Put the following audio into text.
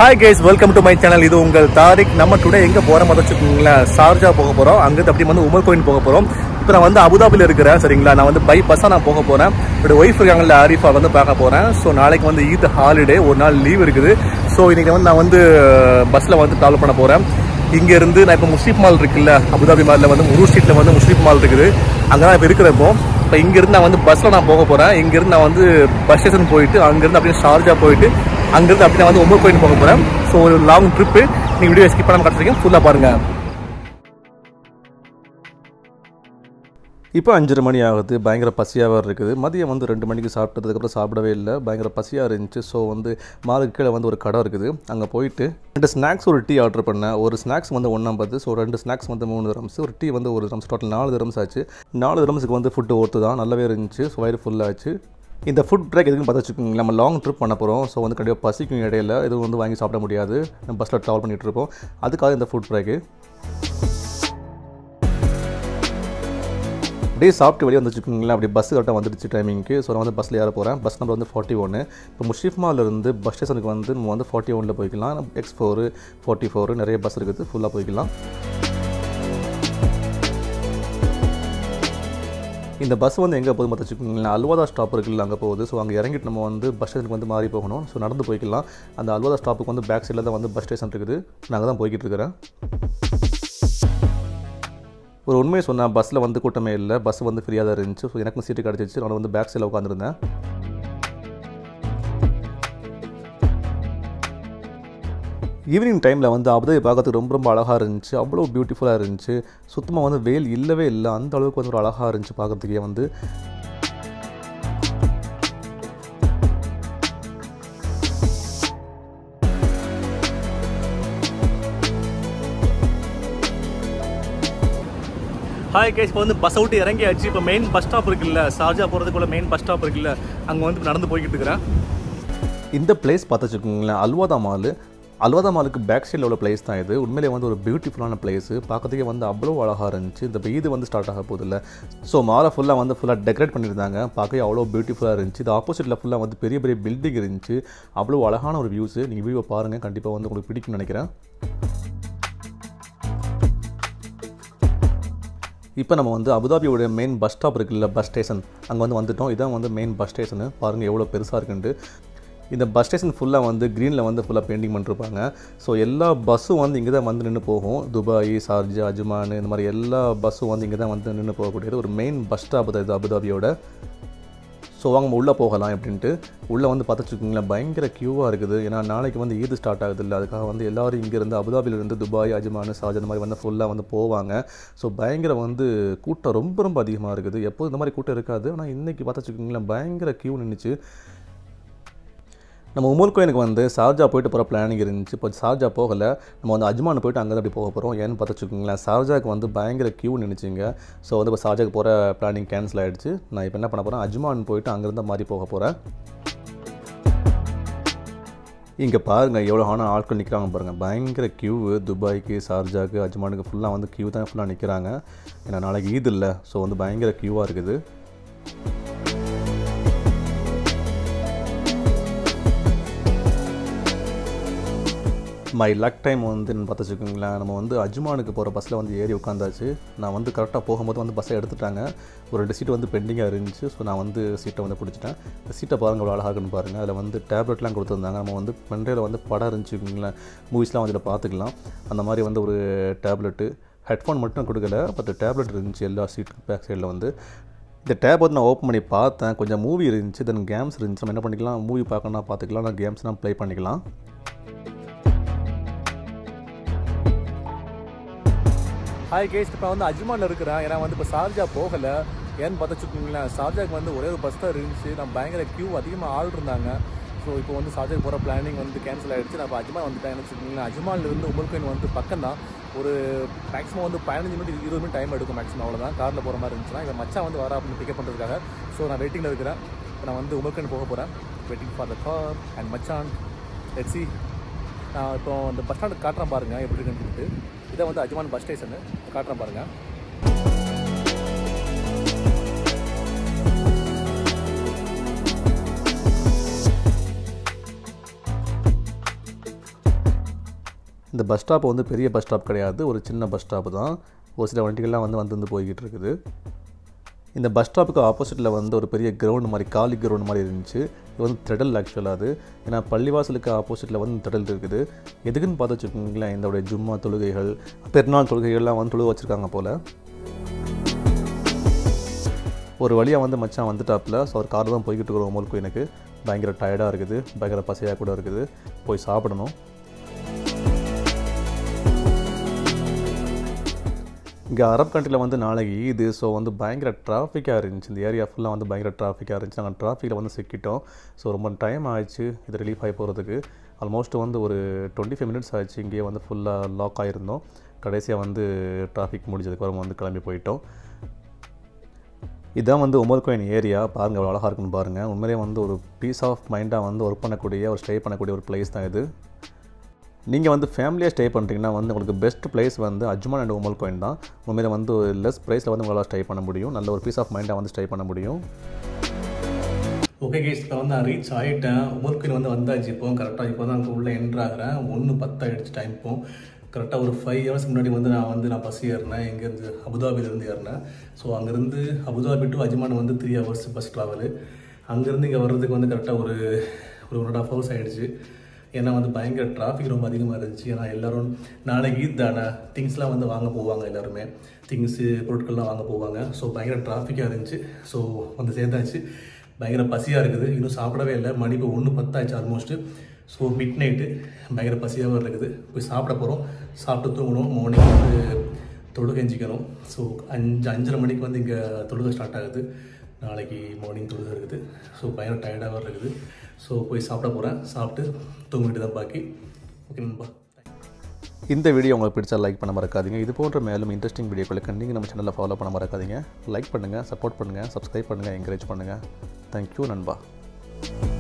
Hi guys, welcome to my channel. இது உங்கள் தாரிக். நம்ம டுடே எங்க போறோம் மொதச்சுங்களா, ஷார்ஜா போக போறோம். அங்க அப்படி வந்து உமர் கோயின் போக போறோம். இப்போ நான் வந்து அபுதாபில இருக்கிறேன் சரிங்களா. நான் வந்து பை பஸ்ஸா நான் போக போறேன். என்னோட ஒய்ஃப் இருக்காங்கல்ல ஆரிஃபா வந்து பார்க்க போறேன். ஸோ நாளைக்கு வந்து ஈத் ஹாலிடே, ஒரு நாள் லீவ் இருக்குது. ஸோ இன்னைக்கு வந்து நான் வந்து பஸ்ல வந்து டிராவல் பண்ண போறேன். இங்க இருந்து நான் இப்போ முஸ்லிம் மால் இருக்குல்ல, அபுதாபி மால்ல வந்து முரு ஸ்ட்ரீட்ல வந்து முஸ்லிம் மால் இருக்குது. அங்கதான் இப்போ இருக்கிறப்போ இப்போ இங்கிருந்து நான் வந்து பஸ்ல நான் போக போறேன். இங்கிருந்து நான் வந்து பஸ் ஸ்டேஷன் போயிட்டு அங்கிருந்து அப்படியே ஷார்ஜா போயிட்டு அங்கிருந்து அப்படி நான் வந்து உமர் கோயின் போக போறேன். ஸோ ஒரு லாங் ட்ரிப்பு. நீங்க வீடியோ ஸ்கிப் பண்ணாம காட்டுறீங்க, ஃபுல்லா பாருங்க. இப்போ 5:30 மணி ஆகுது. பயங்கர பசியாக இருக்குது. மதியம் வந்து 2 மணிக்கு சாப்பிட்டதுக்கப்புறம் சாப்பிடவே இல்லை, பயங்கர பசியாக இருந்துச்சு. ஸோ வந்து மாலுக்கு கீழே வந்து ஒரு கடை இருக்குது, அங்கே போயிட்டு 2 ஸ்நாக்ஸ் ஒரு டீ ஆர்டர் பண்ணேன். ஒரு ஸ்நாக்ஸ் வந்து 150. ஸோ 2 ஸ்நாக்ஸ் வந்து 3 திரம்ஸ், ஒரு டீ வந்து 1 திரம்ஸ், டோட்டல் 4 திரம்ஸ் ஆச்சு. 4 திரம்ஸுக்கு வந்து ஃபுட்டு ஒர்த்து தான், நல்லாவே இருந்துச்சு. ஸோ வயிறு ஃபுல்லாச்சு. இந்த ஃபுட் பிரேக் எதுக்குன்னு பார்த்து வச்சுக்கோங்க, நம்ம லாங் ட்ரிப் பண்ண போகிறோம். ஸோ வந்து கண்டிப்பாக பசிக்கும் இடையில எதுவும் வந்து வாங்கி சாப்பிட முடியாது, நம்ம பஸ்ஸில் ட்ராவல் பண்ணிகிட்டு இருப்போம். அதுக்காக இந்த ஃபுட் பிரேக்கு. அப்படியே சாப்பிட்டு வெளியே வந்து வச்சுக்கோங்களேன். அப்படி பஸ் கரெக்டாக வந்துடுச்சு டைமிங்க்கு. ஸோ நான் வந்து பஸ்ஸில் ஏற போகிறேன். பஸ் நம்பர் வந்து 41. இப்போ முஸ்லிமாலிருந்து பஸ் ஸ்டேஷனுக்கு வந்து நம்ம வந்து 41 போய்க்கலாம். X4, 44 நிறைய பஸ் இருக்குது, ஃபுல்லாக போய்க்கலாம். இந்த பஸ் வந்து எங்கே போகுது பார்த்து வச்சுக்கோங்களேன், அல்வாதா ஸ்டாப் இருக்குல்ல, அங்கே போகுது. ஸோ அங்கே இறங்கிட்டு நம்ம வந்து பஸ் ஸ்டேஷனுக்கு வந்து மாறி போகணும். ஸோ நடந்து போய்க்கலாம். அந்த அல்வாதா ஸ்டாப்புக்கு வந்து பேக் சைடில் தான் வந்து பஸ் ஸ்டேஷன் இருக்குது. நாங்கள் தான் போய்கிட்டு இருக்கிறேன். ஒரு உண்மையை சொன்னால் பஸ்ஸில் வந்து கூட்டமே இல்லை, பஸ் வந்து ஃப்ரீயாக தான் இருந்துச்சு. ஸோ எனக்கும் சீட்டு கிடச்சிச்சு. நான் வந்து பேக் சைடில் உட்காந்துருந்தேன். ஈவினிங் டைமில் வந்து அபுதாபி பார்க்கறதுக்கு ரொம்ப ரொம்ப அழகாக இருந்துச்சு, அவ்வளோ பியூட்டிஃபுல்லாக இருந்துச்சு. சுத்தமாக வந்து வெயில் இல்லவே இல்லை, அந்த அளவுக்கு வந்து ஒரு அழகாக இருந்துச்சு பார்க்குறதுக்கே வந்து. ஹாய் கேஸ், இப்போ வந்து பஸ் விட்டு இறங்கியாச்சு. இப்போ மெயின் பஸ் ஸ்டாப் இருக்குல்ல, ஷார்ஜா போகிறதுக்குள்ள மெயின் பஸ் ஸ்டாப் இருக்குல்ல, அங்கே வந்து நடந்து போய்கிட்டு இருக்கிறேன். இந்த பிளேஸ் பார்த்து வச்சுக்கோங்களேன், அல்வாதா மால். அல்வாதா மாலுக்கு பேக் சைடில் உள்ள பிளேஸ் தான் இது. உண்மையிலே வந்து ஒரு பியூட்டிஃபுல்லான பிளேஸு, பார்க்கறதுக்கே வந்து அவ்வளோ அழகாக இருந்துச்சு. இந்த ஈது வந்து ஸ்டார்ட் ஆக போகுது இல்லை, ஸோ மாலை ஃபுல்லாக டெக்கரேட் பண்ணியிருந்தாங்க. பார்க்கவே அவ்வளோ பியூட்டிஃபுல்லாக இருந்துச்சு. இது ஆப்போசிட்டில் ஃபுல்லாக வந்து பெரிய பெரிய பில்டிங் இருந்துச்சு, அவ்வளோ அழகான ஒரு வியூஸு. நீங்கள் வீடியோ பாருங்கள், கண்டிப்பாக வந்து உங்களுக்கு பிடிக்கும்னு நினைக்கிறேன். இப்போ நம்ம வந்து அபுதாபியோட மெயின் பஸ் ஸ்டாப் இருக்குல்ல, பஸ் ஸ்டேஷன், அங்கே வந்து வந்துவிட்டோம். இதான் வந்து மெயின் பஸ் ஸ்டேஷனு. பாருங்கள் எவ்வளோ பெருசாக இருக்குன்ட்டு. இந்த பஸ் ஸ்டேஷன் ஃபுல்லாக வந்து க்ரீனில் வந்து ஃபுல்லாக பெயிண்டிங் பண்ணிருப்பாங்க. ஸோ எல்லா பஸ்ஸும் வந்து இங்கே தான் வந்து நின்று போகும். துபாய், ஷார்ஜா, அஜ்மான், இந்த மாதிரி எல்லா பஸ்ஸும் வந்து இங்கே தான் வந்து நின்று போகக்கூடியது ஒரு மெயின் பஸ் ஸ்டாப் தான் இது அபுதாபியோட. ஸோ வாங்க உள்ளே போகலாம் அப்படின்ட்டு. உள்ளே வந்து பார்த்துச்சுக்கோங்களேன், பயங்கர க்யூவாக இருக்குது. ஏன்னா நாளைக்கு வந்து ஈது ஸ்டார்ட் ஆகுது இல்லை, அதுக்காக வந்து எல்லோரும் இங்கேருந்து அபுதாபியிலேருந்து துபாய், அஜ்மான், ஷார்ஜா இந்த மாதிரி வந்து ஃபுல்லாக வந்து போவாங்க. ஸோ பயங்கர வந்து கூட்டம் ரொம்ப ரொம்ப அதிகமாக இருக்குது. எப்போது இந்த மாதிரி கூட்டம் இருக்காது, ஆனால் இன்றைக்கி பார்த்துச்சுக்கோங்களேன் பயங்கர க்யூ நின்றுச்சு. நம்ம உமர் கோயினுக்கு வந்து ஷார்ஜா போயிட்டு போகிற பிளானிங் இருந்துச்சு. இப்போ ஷார்ஜா போகலை, நம்ம வந்து அஜ்மான் போயிட்டு அங்கே தான் அப்படி போக போகிறோம். ஏன்னு பார்த்துச்சுக்கோங்களேன், ஷார்ஜாவுக்கு வந்து பயங்கர க்யூ நின்றுச்சிங்க. ஸோ வந்து இப்போ ஷார்ஜாவுக்கு போகிற பிளானிங் கேன்சல் ஆகிடுச்சு. நான் இப்போ என்ன பண்ண போகிறேன், அஜ்மான் போயிட்டு அங்கேருந்து மாதிரி போக போகிறேன். இங்கே பாருங்கள் எவ்வளோ ஆட்கள் நிற்கிறாங்க பாருங்கள், பயங்கர க்யூ. துபாய்க்கு, ஷார்ஜாவுக்கு, அஜ்மானுக்கு ஃபுல்லாக வந்து க்யூ தான் ஃபுல்லாக நிற்கிறாங்க. ஏன்னா நாளைக்கு ஈது இல்லை, ஸோ வந்து பயங்கர க்யூவாக இருக்குது. மை லக் டைம் வந்து பார்த்து வச்சுக்கோங்களேன், நம்ம வந்து அஜ்மானுக்கு போகிற பஸ்ஸில் வந்து ஏறி உட்காந்தாச்சு. நான் வந்து கரெக்டாக போகும்போது வந்து பஸ்ஸை எடுத்துட்டாங்க. ஒரு 2 சீட்டு வந்து பெண்டிங்காக இருந்துச்சு. ஸோ நான் வந்து சீட்டை வந்து பிடிச்சிட்டேன். இந்த சீட்டை பாருங்கள் எவ்வளோ அழகாக இருக்குன்னு பாருங்கள். அதில் வந்து டேப்லெட்லாம் கொடுத்துருந்தாங்க. நம்ம வந்து பென்ட்ரைவில் வந்து படம் இருந்துச்சுங்களேன், மூவிஸ்லாம் வந்து இதில் பார்த்துக்கலாம். அந்த மாதிரி வந்து ஒரு டேப்லெட்டு, ஹெட்ஃபோன் மட்டும் கொடுக்கல, பட் டேப்லெட் இருந்துச்சு எல்லா சீட்டுக்கு பேக் சைடில் வந்து. இந்த டேப் வந்து நான் ஓப்பன் பண்ணி பார்த்தேன், கொஞ்சம் மூவி இருந்துச்சு, தென் கேம்ஸ் இருந்துச்சு. நம்ம என்ன பண்ணிக்கலாம், மூவி பார்க்கணும்னா பார்த்துக்கலாம், நான் கேம்ஸ்லாம் ப்ளே பண்ணிக்கலாம். ஹாய் கேஸ், இப்போ வந்து அஜ்மானில் இருக்கிறேன். ஏன்னா வந்து இப்போ ஷார்ஜா போகலை. ஏன்னு பார்த்து வச்சுக்கோங்களேன், ஷார்ஜாவுக்கு வந்து ஒரே ஒரு பஸ் தான் இருந்துச்சு. நான் பயங்கர க்யூ, அதிகமாக ஆள் இருந்தாங்க. ஸோ இப்போ வந்து ஷார்ஜாவுக்கு போகிற பிளானிங் வந்து கேன்சல் ஆகிடுச்சு. நான் இப்போ அஜ்மான் வந்துட்டேன். வச்சுக்கோங்களேன், அஜ்மான்லேருந்து உமர் கோயின் வந்து பக்கம் தான். ஒரு மேக்ஸிமம் வந்து 15 மினிட் 20 மினிட் டைம் எடுக்கும் மேக்ஸிமம், அவ்வளோதான். காரில் போகிற மாதிரி இருந்துச்சுன்னா இப்போ மச்சான் வந்து வர அப்படின்னு பிக்கப் பண்ணுறதுக்காக. ஸோ நான் வெயிட்டிங்கில் இருக்கிறேன். இப்போ நான் வந்து உமர் கோயின் போக போகிறேன். Waiting for the car and மச்சான். Let's see. நான் இப்போ அந்த பஸ் ஸ்டாண்டு காட்டுறேன் பாருங்கள் எப்படி இருக்குன்னு சொல்லிட்டு. இதை வந்து அஜ்மான் பஸ் ஸ்டேஷனு காட்டுறேன் பாருங்கள். இந்த பஸ் ஸ்டாப் வந்து பெரிய பஸ் ஸ்டாப் கிடையாது, ஒரு சின்ன பஸ் ஸ்டாப் தான். ஒரு சில வண்டிகள்லாம் வந்து போய்கிட்டு இருக்குது. இந்த பஸ் ஸ்டாப்புக்கு ஆப்போசிட்டில் வந்து ஒரு பெரிய கிரவுண்ட் மாதிரி, காலி கிரவுண்ட் மாதிரி இருந்துச்சு. இது வந்து திடல் ஆக்சுவலாக அது. ஏன்னா பள்ளிவாசலுக்கு ஆப்போசிட்டில் வந்து திடல் இருக்குது. எதுக்குன்னு பார்த்து வச்சுக்கோங்களேன், இதோடைய ஜும்மா தொழுகைகள், பெருநாள் தொழுகைகள்லாம் வந்து தொழுக வச்சுருக்காங்க போல். ஒரு வழியாக வந்து மச்சான் வந்துட்டாப்புல. ஸோ ஒரு கார் தான் போய்கிட்டு இருக்கிறோம். உம் அல் குவைனுக்கு பயங்கர டயர்டாக இருக்குது, பயங்கர பசையாக கூட இருக்குது. போய் சாப்பிடணும். இங்கே அரப் கண்ட்ரியில் வந்து நாளைக்கு ஈது. ஸோ வந்து பயங்கர டிராஃபிக்காக இருந்துச்சு. இந்த ஏரியா ஃபுல்லாக வந்து பயங்கர டிராஃபிக்காக இருந்துச்சு. நாங்கள் டிராஃபிக்கில் வந்து சிக்கிட்டோம். ஸோ ரொம்ப டைம் ஆயிடுச்சு இது ரிலீஃப் ஆகி போகிறதுக்கு. ஆல்மோஸ்ட் வந்து ஒரு 25 மினிட்ஸ் ஆயிடுச்சு. இங்கேயே வந்து ஃபுல்லாக லாக் ஆகிருந்தோம். கடைசியாக வந்து டிராஃபிக் முடிஞ்சதுக்கப்புறம் வந்து கிளம்பி போயிட்டோம். இதுதான் வந்து உம் அல் குவைன் ஏரியா. பாருங்கள் எவ்வளோ அழகாக இருக்குன்னு பாருங்கள். உண்மையிலே வந்து ஒரு பீஸ் ஆஃப் மைண்டாக வந்து ஒர்க் பண்ணக்கூடிய, ஒரு ஸ்டே பண்ணக்கூடிய ஒரு பிளேஸ் தான் இது. நீங்கள் வந்து ஃபேமிலியாக ஸ்டே பண்ணுறீங்கன்னா வந்து உங்களுக்கு பெஸ்ட் பிளேஸ் வந்து Ajman and Umm Al Quwain தான். உண்மையிலே வந்து லெஸ் ப்ரைஸில் வந்து உங்களால் ஸ்டே பண்ண முடியும். நல்ல ஒரு பீஸ் ஆஃப் மைண்டாக வந்து ஸ்டே பண்ண முடியும். ஓகே கேஸ், இப்போ வந்து நான் ரீச் ஆகிட்டேன். உம் அல் குவைன் வந்து வந்தாச்சு. இப்போ கரெக்டாக இப்போ தான் அங்கே உள்ளே என்ட்ரு ஆகிறேன். 1:10 ஆகிடுச்சு டைம். இப்போ கரெக்டாக ஒரு 5 ஹவர்ஸ் முன்னாடி வந்து நான் பஸ் ஏறினேன். இங்கேருந்து அபுதாபிலேருந்து ஏறினேன். ஸோ அங்கேருந்து அபுதாபி டு அஜ்மான் வந்து 3 ஹவர்ஸ் பஸ் ட்ராவலு. அங்கேருந்து இங்கே வர்றதுக்கு வந்து கரெக்டாக ஒரு 1.5 ஹவர்ஸ் ஆகிடுச்சு. ஏன்னா வந்து பயங்கர டிராஃபிக் ரொம்ப அதிகமாக இருந்துச்சு. ஏன்னா எல்லோரும் நாளைக்கு ஈத் தானே, திங்ஸ்லாம் வந்து வாங்க போவாங்க. எல்லாருமே திங்ஸு பொருட்கள்லாம் வாங்க போவாங்க. ஸோ பயங்கர டிராஃபிக்காக இருந்துச்சு. ஸோ வந்து சேர்ந்தாச்சு. பயங்கர பசியாக இருக்குது. இன்னும் சாப்பிடவே இல்லை. மணி இப்போ 1:10 ஆச்சு ஆல்மோஸ்ட்டு. ஸோ மிட் நைட்டு பயங்கர பசியாகவும் இருக்குது. போய் சாப்பிட போகிறோம். சாப்பிட்டு தூங்கணும். மார்னிங் வந்து தொழுகை எஞ்சிக்கணும். ஸோ 5:30 மணிக்கு வந்து இங்கே தொழுகை ஸ்டார்ட் ஆகுது. நாளைக்கு மார்னிங் தொழுகை இருக்குது. ஸோ பயங்கர டயர்டாகவும் இருக்குது. ஸோ போய் சாப்பிட போகிறேன். சாப்பிட்டு தூங்கிட்டு தான் பாக்கி. ஓகே நண்பா. இந்த வீடியோ உங்களுக்கு பிடிச்சா லைக் பண்ண மறக்காதீங்க. இது போன்ற மேலும் இன்ட்ரெஸ்டிங் வீடியோக்களுக்கு நீங்கள் நம்ம சேனலில் ஃபாலோ பண்ண மறக்காதீங்க. லைக் பண்ணுங்கள், சப்போர்ட் பண்ணுங்கள், சப்ஸ்கிரைப் பண்ணுங்கள், என்கரேஜ் பண்ணுங்கள். தேங்க்யூ நண்பா.